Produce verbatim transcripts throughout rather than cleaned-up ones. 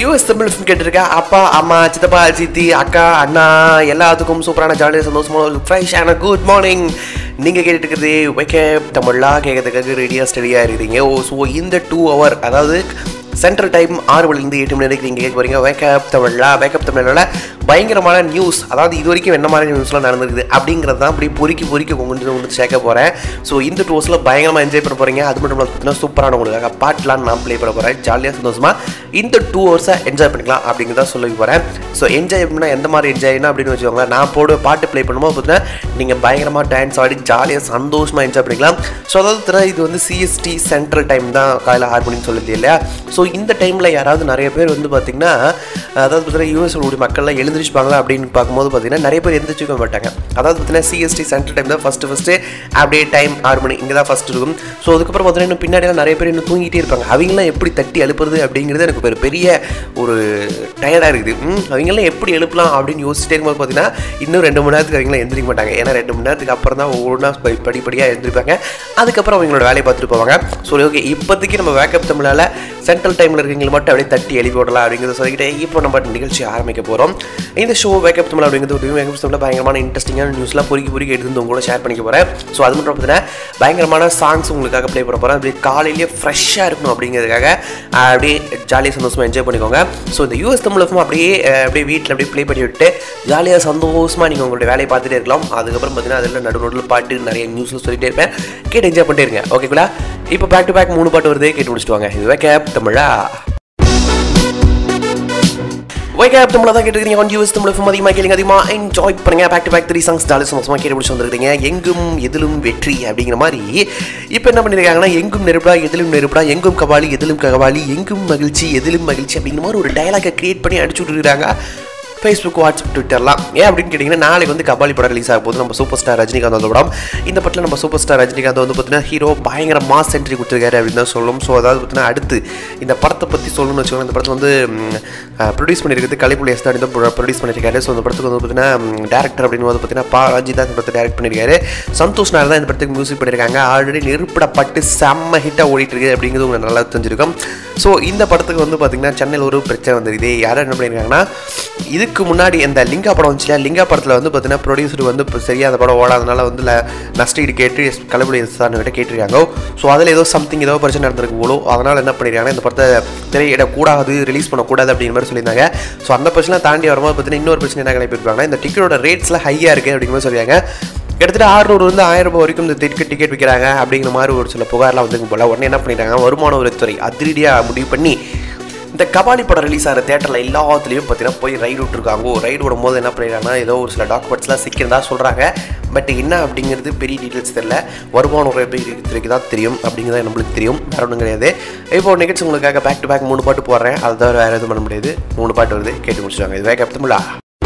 US Tamil film கேட்டிருக்க அப்பா அம்மா சித்தப்பா சித்தி அக்கா அண்ணா எல்லாத்துக்கும் சூப்பரான ஜாலியாக சந்தோஷமான ஃப்ரெஷ்ஷான குட் மார்னிங். நீங்கள் கேட்டுட்டு இருக்கிறது வேக்கப் தமிழா கேட்கறதுக்காக ரெடியாக ஸ்டடியாக இருக்கிறீங்க. ஓ ஸோ இந்த டூ ஹவர் அதாவது சென்ட்ரல் டைம் ஆறு மணிலேருந்து எட்டு மணி வரைக்கும் நீங்கள் கேட்க போகிறீங்க வேக்கப் தமிழா. வேக்கப் தமிழோட பயங்கரமான நியூஸ், அதாவது இது வரைக்கும் என்ன மாதிரி நியூஸ்லாம் நடந்துருக்குது அப்படிங்கிறது தான் அப்படி பொறுக்கி பொறுக்கி கொண்டு வந்து சேர்க்க போகிறேன். ஸோ இந்த டூ ஹவர்ஸில் பயங்கரமாக என்ஜாய் பண்ண போகிறீங்க. அது மட்டும் இல்லாமல் பார்த்தீங்கன்னா சூப்பரான உங்களுக்காக பாட்டெலாம் நான் ப்ளே பண்ண போகிறேன். ஜாலியாக சந்தோஷமாக இந்த டூ ஹவர்ஸை என்ஜாய் பண்ணிக்கலாம் அப்படிங்கிறத சொல்ல போகிறேன். ஸோ என்ஜாய் பண்ணால் எந்த மாதிரி என்ஜாய்னா அப்படின்னு வச்சுக்கோங்களேன், நான் போட பாட்டு ப்ளே பண்ணும்போது பார்த்தீங்கன்னா நீங்கள் பயங்கரமாக டான்ஸ் ஆடி ஜாலியாக சந்தோஷமாக என்ஜாய் பண்ணிக்கலாம். ஸோ அதாவது இது வந்து சிஎஸ்டி சென்ட்ரல் டைம் தான் காலையில் ஆறு மணின்னு சொல்லுது இல்லையா. ஸோ இந்த டைமில் யாராவது நிறைய பேர் வந்து பார்த்திங்கன்னா அதாவது பார்த்தீங்கன்னா யூஎஸ்ஓடைய மக்கள்லாம் எழுந்திரிச்சுப்பாங்களா அப்படின்னு பார்க்கும்போது பார்த்தீங்கன்னா நிறைய பேர் எழுந்திரிச்சிக்க மாட்டாங்க. அதாவது பார்த்தீங்கன்னா சிஎஸ்டி சென்ட்ரல் டைம் தான் ஃபஸ்ட்டு ஃபஸ்ட்டு அப்படியே டைம் ஆறு மணி இங்கே தான் ஃபஸ்ட்டு இருக்கும். ஸோ அதுக்கப்புறம் பார்த்தீங்கன்னா இன்னும் பின்னாடியெல்லாம் நிறைய பேர் இன்னும் தூங்கிட்டே இருப்பாங்க. அவங்களாம் எப்படி தட்டி எழுப்புறது அப்படிங்கிறது எனக்கு ஒரு பெரிய ஒரு டயர்டாக இருக்குது. அவங்களாம் எப்படி எழுப்பலாம் அப்படின்னு யோசிச்சிட்டே இருக்கும்போது பார்த்தீங்கன்னா இன்னும் ரெண்டு மணி நேரத்துக்கு அவங்களாம் எழுந்திரிக்க மாட்டாங்க. ஏன்னா ரெண்டு மணி நேரத்துக்கு அப்புறம் தான் ஒவ்வொன்றா படிப்படியாக எழுந்திருப்பாங்க. அதுக்கப்புறம் அவங்களோட வேலையை பார்த்துட்டு போவாங்க. ஸோ ஓகே, இப்போதைக்கு நம்ம வேக்கப் தமிழால் சென்ட்ரல் டைமில் இருக்கீங்க மட்டும் அப்படியே தட்டி எழுப்பி விடலாம் அப்படிங்கிறத சொல்லிக்கிட்டே இப்போ நம்ம நிகழ்ச்சி ஆரம்பிக்க போகிறோம். இந்த ஷோ வேக்கப் தமிழ் அப்படிங்கிறது வேக்கப் தமிழில் பயங்கரமான இன்ட்ரெஸ்டிங்கான நியூஸ்லாம் பொறுக்கி பொறுக்கி எடுத்து உங்க கூட ஷேர் பண்ணிக்க போகிறேன். ஸோ அது மட்டும் பார்த்தீங்கன்னா பயங்கரமான சாங்ஸ் உங்களுக்காக ப்ளே பண்ண போகிறேன். அப்படியே காலையிலேயே ஃப்ரெஷ்ஷாக இருக்கணும் அப்படிங்கிறதுக்காக அப்படியே ஜாலியாக சந்தோஷமாக என்ஜாய் பண்ணிக்கோங்க. ஸோ இந்த யூஎஸ் தமிழ் அப்படியே அப்படியே வீட்டில் அப்படியே ப்ளே பண்ணி விட்டு ஜாலியாக சந்தோஷமாக நீங்கள் உங்களுடைய வேலையை பார்த்துட்டே இருக்கலாம். அதுக்கப்புறம் பார்த்தீங்கன்னா அதில் நடு நடுவில் பாட்டு நிறைய நியூஸில் சொல்லிட்டே இருப்பேன், கேட்டு என்ஜாய் பண்ணிட்டே இருங்க. ஓகேங்களா? இப்போ பேக் டு பேக் மூணு பாட்டு வருது, கேட்டு முடிச்சுட்டு வாங்க. இது வேக்கப் தமிழா. வேக்கப் தமிழா தான் கேட்டுருக்கீங்க. ஆன் யூஎஸ் தமிழ் ஃபிலிம் அதிகமாக கேளுங்க, அதிகமாக என்ஜாய் பண்ணுங்க. Back to back three songs ஜாலியாக சந்தோஷமாக கேட்டு முடிச்சு வந்துருக்கீங்க. எங்கும் எதிலும் வெற்றி அப்படிங்கிற மாதிரி இப்போ என்ன பண்ணியிருக்காங்கன்னா, எங்கும் நெருப்படா எதிலும் நெருப்படா, எங்கும் கபாலி எதிலும் கபாலி, எங்கும் மகிழ்ச்சி எதிலும் மகிழ்ச்சி அப்படிங்கிற மாதிரி ஒரு டயலாகை கிரியேட் பண்ணி அடிச்சு விட்டுருக்காங்க ஃபேஸ்புக், வாட்ஸ்அப், ட்விட்டர்லாம். ஏன் அப்படின்னு கேட்டிங்கன்னா, நாளைக்கு வந்து கபாலி படம் ரிலீஸ் ஆக போது. நம்ம சூப்பர் ஸ்டார் ரஜினிகாந்த் வந்து படம். இந்த படத்தில் நம்ம சூப்பர் ஸ்டார் ரஜினிகாந்த் வந்து பார்த்தீங்கன்னா ஹீரோ பயங்கர மாஸ் என்ட்ரி கொடுத்துருக்காரு அப்படின்னு தான் சொல்லணும். ஸோ அதாவது பார்த்தீங்கன்னா அடுத்து இந்த படத்தை பற்றி சொல்லணும்னு வச்சுக்கோங்க. இந்த படத்தில் வந்து ப்ரொடியூஸ் பண்ணியிருக்கிறது கலைப்புலி எஸ் தான் ப்ரொடியூஸ் பண்ணியிருக்காரு. ஸோ இந்த படத்துக்கு வந்து பார்த்தீங்கன்னா டேரக்டர் அப்படின்னு வந்து பார்த்தீங்கன்னா பா ராஜி தான் இந்த படத்தை டேரக்ட் பண்ணியிருக்காரு. சந்தோஷ் நாயர் தான் இந்த படத்துக்கு மியூசிக் பண்ணியிருக்காங்க. ஆல்ரெடி நெருப்படப்பட்டு செம்ம ஹிட்டாக ஓடிட்டு இருக்குது அப்படிங்கிறது உங்களுக்கு நல்லா தெரிஞ்சிருக்கும். ஸோ இந்த படத்துக்கு வந்து பார்த்தீங்கன்னா சென்னையில் ஒரு பிரச்சனை வந்துருக்குது. யாரும் என்ன பண்ணியிருக்காங்கன்னா, இதுக்கு முன்னாடி இந்த லிங்கா படம் வந்துச்சு இல்லையா, லிங்கா படத்தில் வந்து பார்த்தீங்கன்னா ப்ரொடியூசர் வந்து இப்போ சரியாக அந்த படம் ஓடாதனால வந்து நஷ்டீடு கேட்டு கலைப்புலி எஸ்தான் கிட்ட கேட்டிருக்காங்க. ஸோ அதில் ஏதோ சம்திங் ஏதோ பிரச்சனை நடந்திருக்கு போலோ, அதனால் என்ன பண்ணியிருக்காங்கன்னா இந்த படத்தை திரையிடக்கூடாது, ரிலீஸ் பண்ணக்கூடாது அப்படிங்கிற மாதிரி சொல்லியிருந்தாங்க. ஸோ அந்த பிரச்சனை தாண்டி வரும்போது பார்த்தீங்கன்னா இன்னொரு பிரச்சனை என்ன கிளப்பிருப்பாங்கன்னா, இந்த டிக்கெட்டோட ரேட்ஸ்லாம் ஹையாக இருக்குது அப்படிங்கிற மாதிரி சொல்லியாங்க. கிட்டத்தட்ட ஆறுநூறு வந்து ஆயிரம் ரூபாய் வரைக்கும் இந்த டிக்கெட் டிக்கெட் விற்கிறாங்க அப்படிங்கிற மாதிரி ஒரு சில புகார்லாம் வந்து போல. உடனே என்ன பண்ணிட்டாங்க, வருமான வரித்துறை அதிரடியாக முடிவு பண்ணி இந்த கபாலி படம் ரிலீஸ் ஆகிற தேட்டரில் எல்லாத்துலேயும் பார்த்தீங்கன்னா போய் ரைடு விட்டுருக்காங்க. ரைடு விடும் போது என்ன பண்ணிடுறாங்கன்னா, ஏதோ ஒரு சில டாக்குமெண்ட்ஸ்லாம் சிக்கிறதா சொல்கிறாங்க. பட் என்ன அப்படிங்கிறது பெரிய டீட்டெயில்ஸ் தெரியல. வருமான வரித்துறைக்கு தான் தெரியும் அப்படிங்கிறத நம்மளுக்கு தெரியும், வேறு ஒன்றும் கிடையாது. இப்போ நிகழ்ச்சி உங்களுக்காக பேக் டு பேக் மூணு பாட்டு போடுறேன். அதை தவிர வேறு எதுவும் பண்ண முடியாது. மூணு பாட்டு வருது, கேட்டு முடிச்சுருவாங்க. இது வேக்கப் தமிழா.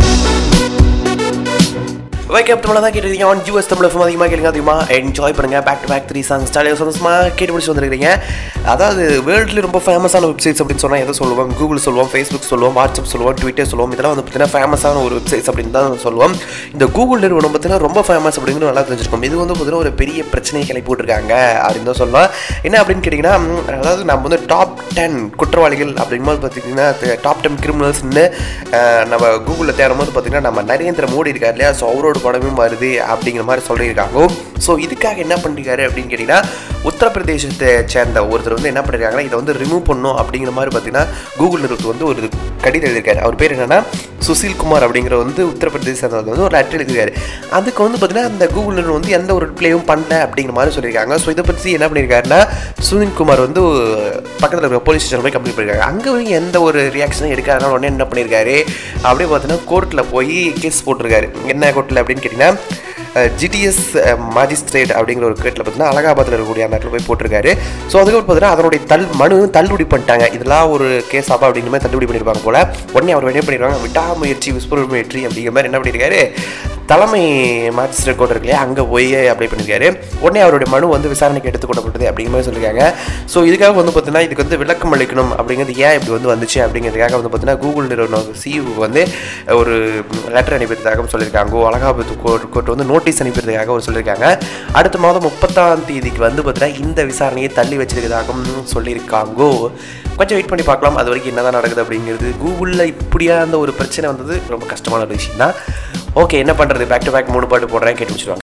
வேக்கப் தமிழா தான் கேட்டுருக்கீங்க. ஆன் யூஎஸ் தமிழ் ஃபிலிம் அதிகமாக கேளுங்க, அதிகமாக என்ஜாய் பண்ணுங்கள். Back to back three songs ஜாலியாக சந்தோஷமாக கேட்டு முடிச்சு வந்துருக்கீங்க. அதாவது வேர்ல்டில் ரொம்ப ஃபேமஸான வெப்சைட்ஸ் அப்படின்னு சொன்னால் எதை சொல்லுவோம்? கூகுள் சொல்லுவோம், ஃபேஸ்புக் சொல்லுவோம், வாட்ஸ்அப் சொல்லுவோம், ட்விட்டர் சொல்லுவோம். இதெல்லாம் வந்து பார்த்தீங்கன்னா ஃபேமஸான ஒரு வெப்சைட்ஸ் அப்படின்னு தான் சொல்லுவோம். இந்த கூகுள் நிறுவனம் பார்த்தீங்கன்னா ரொம்ப ஃபேமஸ் அப்படிங்கிறது நல்லா தெரிஞ்சிருக்கும். இது வந்து பார்த்தீங்கன்னா ஒரு பெரிய பிரச்சனையை கிளப்பி போட்டிருக்காங்க அப்படின்னு தான் சொல்லலாம். என்ன அப்படின்னு கேட்டிங்கன்னா, அதாவது நம்ம வந்து டாப் டென் குற்றவாளிகள் அப்படிங்கும்போது பார்த்தீங்கன்னா டாப் டென் கிரிமினல்ஸ்ன்னு நம்ம கூகுளில் தேடும்போது பார்த்தீங்கன்னா நம்ம நரேந்திர மோடி இருக்கார் இல்லையா, ஸோ அவரோட படமும் வருது அப்படிங்கிற மாதிரி சொல்லியிருக்காங்க. ஸோ இதுக்காக என்ன பண்ணிருக்காரு அப்படின்னு கேட்டிங்கன்னா, உத்தரப்பிரதேசத்தை சேர்ந்த ஒருத்தர் வந்து என்ன பண்ணியிருக்காங்கன்னா, இதை வந்து ரிமூவ் பண்ணணும் அப்படிங்கிற மாதிரி பார்த்தீங்கன்னா கூகுள் நிறுவனத்துக்கு வந்து ஒரு கடிதம் எழுதியிருக்காரு. அவர் பேர் என்னன்னா சுசில் குமார் அப்படிங்கிற வந்து உத்தரப்பிரதேசத்தில் வந்து ஒரு லெட்டர் எழுதியிருக்காரு. அதுக்கு வந்து பார்த்தீங்கன்னா அந்த கூகுள் நிறுவனம் வந்து எந்த ஒரு ரிப்ளையும் பண்ணல அப்படிங்கிற மாதிரி சொல்லியிருக்காங்க. ஸோ இதை பற்றி என்ன பண்ணியிருக்காருன்னா, சுனில் குமார் வந்து பக்கத்தில் இருக்கிற போலீஸ் ஸ்டேஷன் போய் கம்ப்ளைண்ட் பண்ணியிருக்காங்க. அங்கே எந்த ஒரு ரியாக்ஷனும் எடுக்காதனால உடனே என்ன பண்ணியிருக்காரு, அப்படியே பார்த்தீங்கன்னா கோர்ட்டில் போய் கேஸ் போட்டிருக்காரு. என்ன கோர்ட்டில் அப்படின்னு கேட்டிங்கன்னா, ஜிடிஎஸ் மாஜிஸ்ட்ரேட் அப்படிங்கிற ஒரு கேட்டில் பார்த்தீங்கன்னா அலகாபாத்தில் இருக்கக்கூடிய அந்த இடத்துல போய் போட்டிருக்காரு. ஸோ அதுக்கப்புறம் பார்த்தீங்கன்னா அதனுடைய தல் மனு தள்ளுபடி பண்ணிட்டாங்க. இதெல்லாம் ஒரு கேஸ் ஆப்பா அப்படிங்கிற மாதிரி தள்ளுபடி பண்ணியிருப்பாங்க போல. உடனே அவர் என்ன பண்ணிடுவாங்க, விடாமுயற்சி விஸ்வர முயற்சி அப்படிங்கிற மாதிரி என்ன பண்ணியிருக்காரு, தலைமை மாஜிஸ்ட்ரேட் கோர்ட் இருக்கு இல்லையா, அங்கே போய் அப்ளை பண்ணியிருக்காரு. உடனே அவருடைய மனு வந்து விசாரணைக்கு எடுத்துக்கொள்ளப்பட்டது அப்படிங்கிற மாதிரி சொல்லியிருக்காங்க. ஸோ இதுக்காக வந்து பார்த்தீங்கன்னா இதுக்கு வந்து விளக்கம் அளிக்கணும் அப்படிங்கிறது ஏன் இப்படி வந்து வந்துச்சு அப்படிங்கிறதுக்காக வந்து பார்த்தீங்கன்னா கூகுள் நிறுவனம் சிஇஓ வந்து ஒரு லெட்டர் அனுப்பியிருந்ததாக சொல்லியிருக்காங்க. அலகாபாத் கோர்ட் கோர்ட் வந்து நோட்டீஸ் அனுப்பியிருந்ததாக ஒரு சொல்லியிருக்காங்க. அடுத்த மாதம் முப்பத்தாம் தேதிக்கு வந்து பார்த்தீங்கன்னா இந்த விசாரணையை தள்ளி வச்சிருக்கதாகவும் சொல்லியிருக்காங்க. கொஞ்சம் வெயிட் பண்ணி பார்க்கலாம் அது வரைக்கும் என்னதான் நடக்குது அப்படிங்கிறது. கூகுளில் இப்படியா அந்த ஒரு பிரச்சனை வந்தது ரொம்ப கஷ்டமான ஒரு விஷயம் தான். ஓகே, என்ன பண்ணுறது, பேக் டு பேக் மூணு பாட்டு போடுறேன், கேட்டு முடிச்சுடுவாங்க.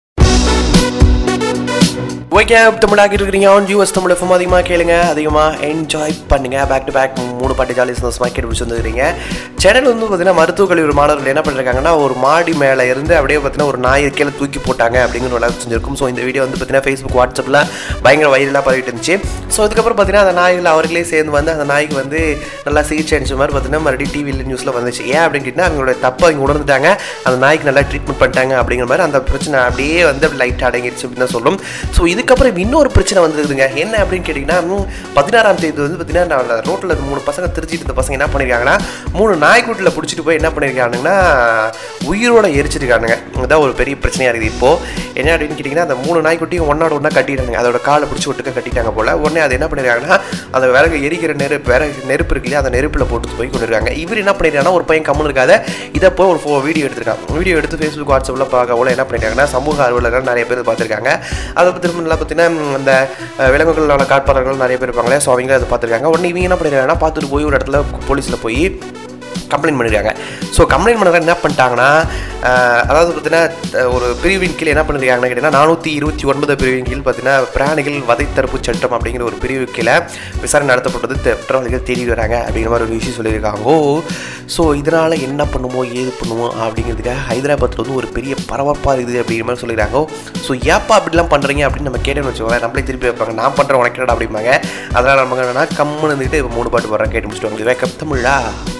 Wakeup Tamizha இருக்கிறீங்க ஆன் யூஎஸ் தமிழ் எஃப்எம். அதிகமாக கேளுங்க, அதிகமாக என்ஜாய் பண்ணுங்க. பேக் டு பேக் மூணு பாட்டு ஜாலி சந்தோஷமாக கேட்டு பிடிச்சி வந்துருக்கீங்க. சென்னையில் வந்து பார்த்தீங்கன்னா மருத்துவக் கல்லூரி மாணவர்கள் என்ன பண்ணிருக்காங்கன்னா ஒரு மாடி மேலே இருந்து அப்படியே பார்த்தீங்கன்னா ஒரு நாயை கீழே தூக்கி போட்டாங்க அப்படிங்கிற ஒரு அளவுக்கு செஞ்சிருக்கும். ஸோ இந்த வீடியோ வந்து பார்த்தீங்கன்னா ஃபேஸ்புக் வாட்ஸ்அப்பில் பயங்கர வைரலாக பரவிட்டு இருந்துச்சு. ஸோ அதுக்கப்புறம் பார்த்தீங்கன்னா அந்த நாய்கள் அவர்களே சேர்ந்து வந்து அந்த நாய்க்கு வந்து நல்லா சிகிச்சை அடிச்ச மாதிரி பார்த்தீங்கன்னா மறுபடியும் டிவியில் நியூஸில் வந்துச்சு. ஏன் அப்படின்னு கேட்டிங்கன்னா அவங்களோட தப்பை அவங்க உணர்ந்துட்டாங்க, அந்த நாய்க்கு நல்லா ட்ரீட்மெண்ட் பண்ணிட்டாங்க அப்படிங்கிற மாதிரி அந்த பிரச்சனை அப்படியே வந்து லைட் அடங்கிடுச்சு அப்படின்னு தான் சொல்லும். ஸோ இதுக்கப்புறம் இன்னொரு பிரச்சனை வந்துருக்குதுங்க. என்ன அப்படின்னு கேட்டிங்கன்னா பதினாறாம் தேதி வந்து பார்த்தீங்கன்னா நான் ரோட்டில் மூணு பசங்க திருச்சிட்டு இருந்த பசங்க என்ன பண்ணியிருக்காங்கன்னா மூணு நாய்க்குட்டில் பிடிச்சிட்டு போய் என்ன பண்ணியிருக்கானுங்கன்னா உயிரோட எரிச்சிருக்கானுங்க. இதுதான் ஒரு பெரிய பிரச்சனையாக இருக்குது. இப்போது என்ன அப்படின்னு கேட்டிங்கன்னா அந்த மூணு நாய்க்குட்டியும் ஒன்னோட ஒன்றா கட்டிட்டாங்க, அதோட காலை பிடிச்சி விட்டுக்க கட்டிட்டாங்க போல். உடனே அது என்ன பண்ணியிருக்காங்கன்னா அந்த விறகு எரிக்கிற நெருப்பு விறகு நெருப்பு இருக்கு இல்லையா, அந்த நெருப்பில் போட்டு போய் கொண்டு இருக்காங்க. இவர் என்ன பண்ணியிருக்காங்கன்னா ஒரு பையன் கம்முன்னு இருக்காத இதை போய் ஒரு ஃபோ வீடியோ எடுத்திருக்காங்க. வீடியோ எடுத்து ஃபேஸ்புக் வாட்ஸ்அப்பில் பார்க்க போல என்ன பண்ணியிருக்காங்கன்னா சமூக ஆர்வலர்கள் நிறைய பேர் பார்த்துருக்காங்க. அதை திரும்ப நல்லா பார்த்தீங்கன்னா அந்த விலங்குகளோட காட்பாளர்கள் நிறைய பேர் இருப்பாங்களே, ஸோ அவங்க அதை பார்த்துருக்காங்க. உடனே இவங்க என்ன பண்ணிருக்காங்கன்னா பார்த்துட்டு போய் ஒரு இடத்துல போலீஸில் போய் கம்ப்ளைண்ட் பண்ணியிருக்காங்க. ஸோ கம்ப்ளைண்ட் பண்ணுறாங்க என்ன பண்ணிட்டாங்கன்னா அதாவது பார்த்தீங்கன்னா ஒரு பிரிவின் கீழ் என்ன பண்ணியிருக்காங்கன்னு கேட்டிங்கன்னா நானூற்றி இருபத்தி ஒன்பது பிரிவின் கீழ் பார்த்தீங்கன்னா பிராணிகள் வதை தடுப்பு சட்டம் அப்படிங்கிற ஒரு பிரிவு கீழே விசாரணை நடத்தப்பட்டது குற்றவாளிகள் தேடி வராங்க அப்படிங்கிற மாதிரி ஒரு விஷயம் சொல்லியிருக்காங்க. ஸோ இதனால் என்ன பண்ணுமோ ஏது பண்ணுவோம் அப்படிங்கிறதுக்காக ஹைதராபாத்தில் வந்து ஒரு பெரிய பரபரப்பாக இருக்குது அப்படிங்கிற மாதிரி சொல்லியிருக்காங்க. ஸோ ஏப்பா அப்படிலாம் பண்ணுறீங்க அப்படின்னு நம்ம கேட்டேன்னு வச்சுக்கோங்க, நம்மளே திருப்பி வைப்பாங்க, நான் பண்ணுறேன் உனக்கு என்னடா அப்படிம்பாங்க. அதனால் நம்ம என்னன்னா கம்முன்னு இருந்துக்கிட்டு இப்போ மூணு பாட்டு போடுறேன், கேட்டு முடிச்சுட்டு வேக்கப் தமிழா.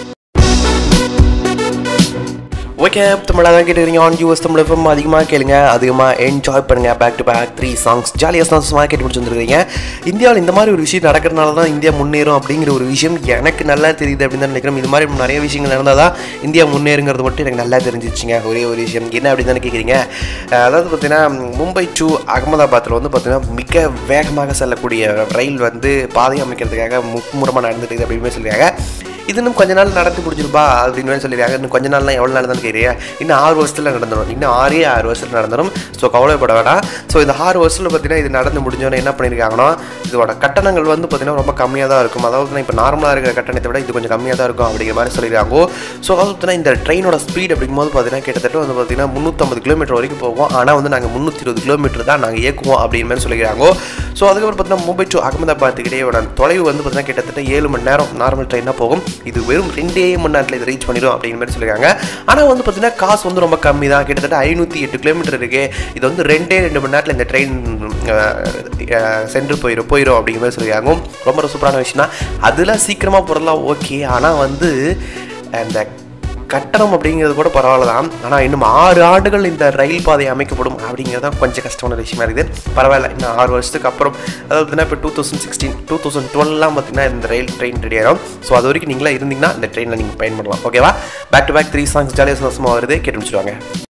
Wakeup Tamizha தான் கேட்டுக்கிறீங்க ஆன் யூஎஸ் தமிழ் எஃப்எம். அதிகமாக கேளுங்க, அதிகமாக என்ஜாய் பண்ணுங்கள். Back to back three songs ஜாலியாக சந்தோஷமாக கேட்டு முடிச்சு வந்துருக்கீங்க. இந்தியாவில் இந்த மாதிரி ஒரு விஷயம் நடக்கிறதுனால தான் இந்தியா முன்னேறும் அப்படிங்கிற ஒரு விஷயம் எனக்கு நல்லா தெரியுது அப்படின்னு தான் நினைக்கிறேன். இது மாதிரி நிறைய விஷயங்கள் நடந்தால் தான் இந்தியா முன்னேறுங்கிறது மட்டும் எனக்கு நல்லா தெரிஞ்சிச்சுங்க. ஒரே ஒரு விஷயம் என்ன அப்படின்னு தானே கேட்குறீங்க. அதாவது பார்த்தீங்கன்னா மும்பை டு அகமதாபாத்தில் வந்து பார்த்தீங்கன்னா மிக வேகமாக செல்லக்கூடிய ரயில் வந்து பாதை அமைக்கிறதுக்காக மும்முரமாக நடந்துட்டு இருக்குது அப்படின்னு சொல்லியிருக்காங்க. இது இன்னும் கொஞ்ச நாள் நடத்தி முடிஞ்சிருப்பா அப்படின்னு சொல்லியிருக்காங்க. இன்னும் கொஞ்ச நாள்லாம் எவ்வளோ நாள் தான் கேட்குறியா, இன்னும் ஆறு வருஷத்தில் நடந்துடும், இன்னும் ஆறே ஆறு வருஷத்தில் நடந்துடும். ஸோ கவலைப்பட வேண்டாம். ஸோ இந்த ஆறு வருஷத்தில் பார்த்தீங்கன்னா இது நடந்து முடிஞ்சோன்னே என்ன பண்ணியிருக்காங்கன்னா இதோட கட்டணங்கள் வந்து பார்த்தீங்கன்னா ரொம்ப கம்மியாக தான் இருக்கும். அதாவது இப்போ நார்மலாக இருக்கிற கட்டணத்தை விட இது கொஞ்சம் கம்மியாக தான் இருக்கும் அப்படிங்கிற மாதிரி சொல்லியிருக்காங்க. ஸோ அதாவது பார்த்தீங்கன்னா இந்த ட்ரெயினோட ஸ்பீட் அப்படிங்கும்போது பார்த்தீங்கன்னா கிட்டத்தட்ட வந்து பார்த்தீங்கன்னா முந்நூற்றம்பது கிலோமீட்டர் வரைக்கும் போகும். ஆனால் வந்து நாங்கள் முந்நூற்றி இருபது கிலோமீட்டர் தான் நாங்கள் இயக்குவோம் அப்படிங்கிற மாதிரி சொல்லிக்கிறாங்க. ஸோ அதுக்கப்புறம் பார்த்தீங்கன்னா மும்பை டு அகமதாபாத்துக்கிட்டே தொலைவு வந்து பார்த்தீங்கன்னா கிட்டத்தட்ட ஏழு மணி நேரம் நார்மல் ட்ரெயினாக போகும். இது வெறும் ரெண்டே மணி நேரத்தில் இதை ரீச் பண்ணிடும் அப்படிங்கிற மாதிரி சொல்லியிருக்காங்க. ஆனால் வந்து பார்த்தீங்கன்னா காசு வந்து ரொம்ப கம்மி தான், கிட்டத்தட்ட ஐநூற்றி எட்டு கிலோமீட்டர் இருக்குது. இது வந்து ரெண்டே ரெண்டு மணி நேரத்தில் இந்த ட்ரெயின் சென்று போயிடும் போயிடும் அப்படிங்கிற மாதிரி சொல்லியிருக்காங்க. ரொம்ப சூப்பரான விஷயம் தான். அதெல்லாம் சீக்கிரமாக போகிறதுலாம் ஓகே, ஆனால் வந்து அந்த கட்டணம் அப்படிங்கிறது கூட பரவாயில்ல தான். ஆனால் இன்னும் ஆறு ஆண்டுகள் இந்த ரயில் பாதை அமைக்கப்படும் அப்படிங்கிறது தான் கொஞ்சம் கஷ்டமான விஷயமா இருக்குது. பரவாயில்ல, இன்னும் ஆறு வருஷத்துக்கு அப்புறம் அதாவது பார்த்தீங்கன்னா இப்போ two thousand sixteen two thousand டுவெல்லாம் பார்த்தீங்கன்னா இந்த ரயில் ட்ரெயின் ரெடி ஆகிடும். ஸோ அது வரைக்கும் நீங்களாம் இருந்தீங்கன்னா இந்த ட்ரெயினில் நீங்கள் பயன்படலாம். ஓகேவா? Back to back three songs ஜாலியாக சந்தோஷமாக வருது, கேட்டு முடிச்சுடுவாங்க.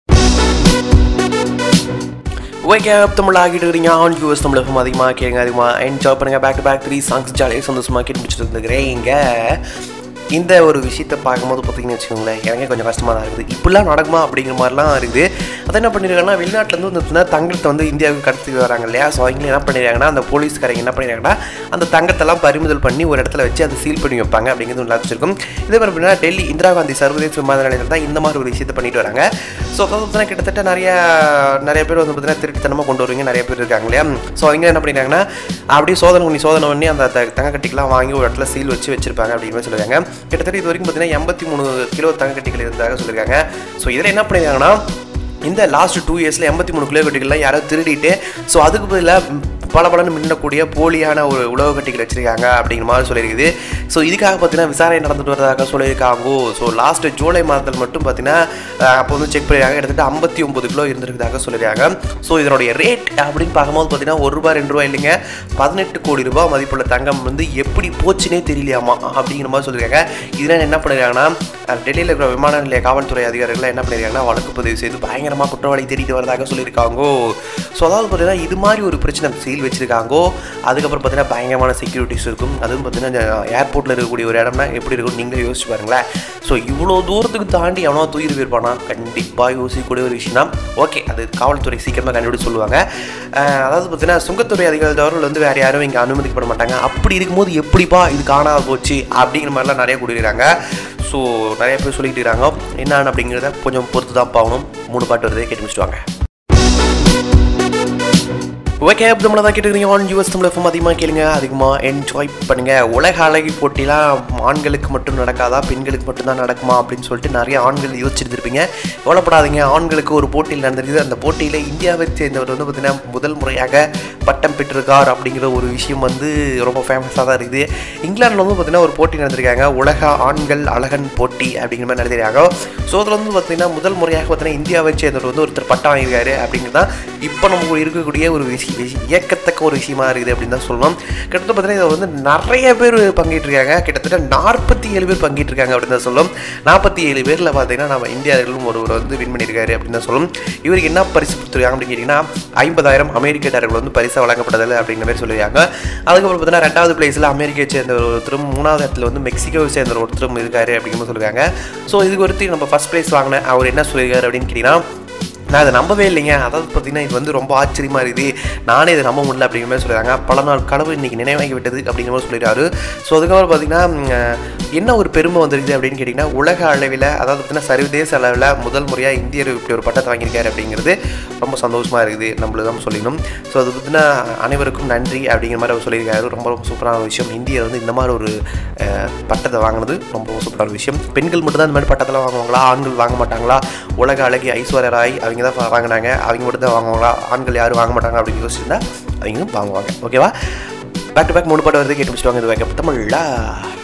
Wakeup Tamizha ஆகிட்டு இருக்கீங்க ஆன் யூஎஸ் தமிழ் எஃப்எம். அதிகமாக கேளுங்க, அதிகமாக என்ஜாய் பண்ணுங்கள். Back to back three songs ஜாலியாக சந்தோஷமாக கேட்டு முடிச்சுட்டு இருந்துக்கிறேங்க. இந்த ஒரு விஷயத்தை பார்க்கும்போது பார்த்தீங்கன்னு வச்சுக்கோங்களேன், எனக்கே கொஞ்சம் கஷ்டமாக தான் இருக்குது. இப்படிலாம் நடக்குமா அப்படிங்கிற மாதிரிலாம் இருக்குது. அதை என்ன பண்ணியிருக்காங்கன்னா வெளிநாட்டிலேருந்து வந்து தங்கத்தை வந்து இந்தியாவுக்கு கடத்தி வராங்க இல்லையா. ஸோ அவங்க என்ன பண்ணிடுறாங்கன்னா அந்த போலீஸ்காரங்க என்ன பண்ணிடுறாங்கன்னா அந்த தங்கத்தெல்லாம் பறிமுதல் பண்ணி ஒரு இடத்துல வச்சு அதை சீல் பண்ணி வைப்பாங்க அப்படிங்கிறது நல்லா வச்சிருக்கும். இதே மாதிரி அப்படின்னா டெல்லி இந்திரா காந்தி சர்வதேச விமான நிலையத்தில் தான் இந்த மாதிரி ஒரு விஷயத்தை பண்ணிட்டு வராங்க. ஸோ அதாவது பார்த்தீங்கன்னா கிட்டத்தட்ட நிறையா நிறைய பேர் வந்து பார்த்தீங்கன்னா திருட்டுத்தனமாக கொண்டு வருவீங்க நிறைய பேர் இருக்காங்க இல்லையா. ஸோ அவங்க என்ன பண்ணிடுறாங்கன்னா அப்படியே சோதனை பண்ணி சோதனை பண்ணி அந்த தங்க கட்டிக்கெலாம் வாங்கி ஒரு இடத்துல சீல் வச்சு வச்சிருப்பாங்க அப்படின்னு சொல்லுவாங்க. கிட்டத்தட்ட இது வரைக்கும் பார்த்தீங்கன்னா எண்பத்தி மூணு கிலோ தங்க கட்டிகள் இருந்ததாக சொல்லியிருக்காங்க. ஸோ இதில் என்ன பண்ணியிருக்காங்கன்னா இந்த லாஸ்ட் டூ இயர்ஸில் எண்பத்தி மூணு கிலோ கட்டிகள்லாம் யாராவது திருடிட்டு ஸோ அதுக்கு பதிலாக பல பலன்னு மின்னக்கூடிய போலியான ஒரு உலக கட்டிகள் வச்சுருக்காங்க அப்படிங்கிற மாதிரி சொல்லியிருக்குது. ஸோ இதுக்காக பார்த்தீங்கன்னா விசாரணை நடந்துட்டு வரதாக சொல்லியிருக்காங்கோ. ஸோ லாஸ்ட் ஜூலை மாதத்தில் மட்டும் பார்த்தீங்கன்னா அப்போ வந்து செக் பண்ணியிருக்காங்க, கிட்டத்தட்ட ஐம்பத்தி ஒம்பது கிலோ இருந்திருக்கிறதாக சொல்லியிருக்காங்க. ஸோ இதனுடைய ரேட் அப்படின்னு பார்க்கும்போது பார்த்தீங்கன்னா ஒரு ரூபா ரெண்டு ரூபா இல்லைங்க, பதினெட்டு கோடி ரூபாய் மதிப்புள்ள தங்கம் வந்து எப்படி போச்சுனே தெரியலையாமா அப்படிங்கிற மாதிரி சொல்லியிருக்காங்க. இதெல்லாம் என்ன பண்ணியிருக்காங்கன்னா டெல்லியில் இருக்கிற விமான நிலைய காவல்துறை அதிகாரிகள் என்ன பண்ணியிருக்காங்கன்னா வழக்கு பதிவு செய்து பயங்கரமாக குற்றவாளி தேடிட்டு வரதாக சொல்லியிருக்காங்கோ. ஸோ அதாவது பார்த்தீங்கன்னா இது மாதிரி ஒரு பிரச்சனை சீல் வச்சுருக்காங்கோ. அதுக்கப்புறம் பார்த்தீங்கன்னா பயங்கரமான செக்யூரிட்டிஸ் இருக்கும். அதுவும் பார்த்தீங்கன்னா ஏர்போர்ட்டில் இருக்கக்கூடிய ஒரு இடம்னா எப்படி இருக்கும் நீங்களே யோசிச்சு பாருங்களேன். ஸோ இவ்வளோ தூரத்துக்கு தாண்டி எவனோ தூக்கிட்டு போயிருப்பானா, கண்டிப்பாக யோசிக்கக்கூடிய ஒரு விஷயம் தான். ஓகே, அது காவல்துறை சீக்கிரமாக கண்டுபிடிச்சு சொல்லுவாங்க. அதாவது பார்த்தீங்கன்னா சுங்கத்துறை அதிகாரிகள் வந்து வேறு யாரும் இங்கே அனுமதிக்கப்பட மாட்டாங்க. அப்படி இருக்கும்போது எப்படிப்பா இது காணாத போச்சு அப்படிங்கிற மாதிரிலாம் நிறைய கூடியிருக்காங்க. ஸோ நிறைய பேர் சொல்லிட்டு இருக்காங்க. என்னன்னு அப்படிங்கிறத கொஞ்சம் பொறுத்து தான் பார்க்கணும். மூணு பாட்டு வருதே கேட்டு முடிச்சுட்டு வாங்க. Wakeup Tamizha தான் கேட்டுக்கிறீங்க. ஆன் யூஎஸ் தமிழ் எஃப்எம் அதிகமாக கேளுங்க, அதிகமாக என்ஜாய் பண்ணுங்கள். உலக அழகி போட்டிலாம் ஆண்களுக்கு மட்டும் நடக்காதா, பெண்களுக்கு மட்டும்தான் நடக்குமா அப்படின்னு சொல்லிட்டு நிறைய ஆண்கள் யோசிச்சுட்டு இருப்பீங்க. கவலைப்படாதீங்க, ஆண்களுக்கு ஒரு போட்டியில் நடந்திருக்குது. அந்த போட்டியில் இந்தியாவை சேர்ந்தவர் வந்து பார்த்திங்கன்னா முதல் முறையாக பட்டம் பெற்றிருக்கார் அப்படிங்கிற ஒரு விஷயம் வந்து ரொம்ப ஃபேமஸாக தான் இருக்குது. இங்கிலாண்டில் வந்து பார்த்திங்கன்னா ஒரு போட்டி நடந்திருக்காங்க, உலக ஆண்கள் அழகன் போட்டி அப்படிங்கிற மாதிரி நடத்திருக்காங்க. ஸோ அதில் வந்து பார்த்திங்கன்னா முதல் முறையாக பார்த்திங்கன்னா இந்தியாவை சேர்ந்தவர் வந்து ஒருத்தர் பட்டம் வாங்கியிருக்காரு அப்படிங்கிறது தான் இப்போ நம்ம இருக்கக்கூடிய ஒரு விஷயம் இயக்கத்தக்க ஒரு விஷயமா இருக்குது அப்படின்னு தான் சொல்லணும். கிட்டத்தட்ட பார்த்தீங்கன்னா இதை வந்து நிறைய பேர் பங்கிட்டுருக்காங்க. கிட்டத்தட்ட நாற்பத்தி ஏழு பேர் பங்கிட்டுருக்காங்க அப்படின்னு தான் சொல்லணும். நாற்பத்தி ஏழு பேரில் பார்த்தீங்கன்னா நம்ம இந்தியாவிலும் ஒருவர் வந்து வின் பண்ணியிருக்காரு அப்படின்னு தான் சொல்லணும். இவருக்கு என்ன பரிசு கொடுத்துருக்காங்க அப்படின்னு கேட்டிங்கன்னா ஐம்பதாயிரம் அமெரிக்க டாலர்கள் வந்து பரிசாக வழங்கப்பட்டதில்லை அப்படிங்கிற மாதிரி சொல்லியிருக்காங்க. அதுக்கப்புறம் பார்த்தீங்கன்னா ரெண்டாவது பிளேஸில் அமெரிக்கை சேர்ந்த ஒருத்தரும், மூணாவது இடத்துல வந்து மெக்சிகோவை சேர்ந்த ஒருத்தரும் இருக்காரு அப்படிங்கிற மாதிரி சொல்லியிருக்காங்க. ஸோ இதுக்கு ஒருத்தர் நம்ம ஃபஸ்ட் பிளேஸ் வாங்கினேன் அவர் என்ன சொல்லியிருக்காரு அப்படின்னு கேட்டிங்கன்னா, நான் அதை நம்பவே இல்லைங்க, அதாவது பார்த்தீங்கன்னா இது வந்து ரொம்ப ஆச்சரியமாக இருக்குது, நானே இதை நம்ப முடியல அப்படிங்கிற மாதிரி சொல்லிடுறாங்க. பல நாள் கனவு இன்றைக்கி நினைவாகி விட்டது அப்படிங்கிற மாதிரி சொல்லிடுறாரு. ஸோ அதுக்கப்புறம் பார்த்திங்கன்னா என்ன ஒரு பெருமை வந்துருக்குது அப்படின்னு கேட்டிங்கன்னா உலக அளவில், அதாவது பார்த்திங்கன்னா சர்வதேச அளவில் முதல் முறையாக இந்தியர் இப்படி ஒரு பட்டத்தை வாங்கியிருக்காரு அப்படிங்கிறது ரொம்ப சந்தோஷமாக இருக்குது, நம்மளுக்கு தான் சொல்லிடணும். ஸோ அது பார்த்திங்கன்னா அனைவருக்கும் நன்றி அப்படிங்கிற மாதிரி அவர் சொல்லியிருக்காரு. ரொம்ப ரொம்ப சூப்பரான விஷயம். இந்தியர் வந்து இந்த மாதிரி ஒரு பட்டத்தை வாங்கினது ரொம்ப சூப்பரான விஷயம். பெண்கள் மட்டும் தான் இந்த மாதிரி பட்டத்தெல்லாம் வாங்குவாங்களா, ஆண்கள் வாங்க மாட்டாங்களா? உலக அழகி ஐஸ்வர்யா ராய் அவங்க தான் வாங்கினாங்க, அவங்க மட்டும் தான் வாங்குவாங்களா, ஆண்கள் யாரும் வாங்க மாட்டாங்க அப்படின்னு யோசிச்சிருந்தா அவங்க வாங்குவாங்க. ஓகேவா? பேக் டு பேக் மூணு பாட்டு வருது கேட்டு முடிச்சுட்டு வாங்க. இது Wakeup Tamizha.